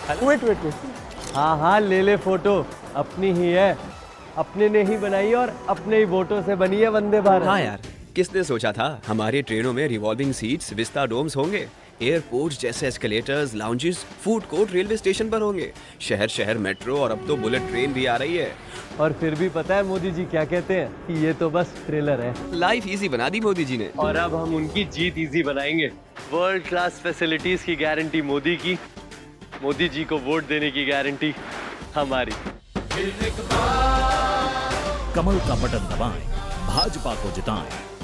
Wait wait wait, हाँ हाँ ले ले फोटो, अपनी ही है, अपने ने ही बनाई और अपने ही वोटों से बनी है वंदे भारत। हाँ यार, किसने सोचा था हमारी ट्रेनों में रिवॉल्विंग सीट्स, विस्टा डोम्स होंगे, एयरपोर्ट जैसे escalators, lounges, food court railway station पर होंगे, शहर शहर मेट्रो और अब तो बुलेट ट्रेन भी आ रही है। और फिर भी पता है मोदी जी क्या कहते हैं कि ये तो बस ट्रेलर है। लाइफ इजी बना दी मोदी जी ने। और अब हम उनकी जीत इजी बनाएंगे। वर्ल्ड क्लास फैसिलिटीज की गारंटी मोदी की, मोदी जी को वोट देने की गारंटी हमारी। कमल का बटन दबाएं, भाजपा को जिताएं।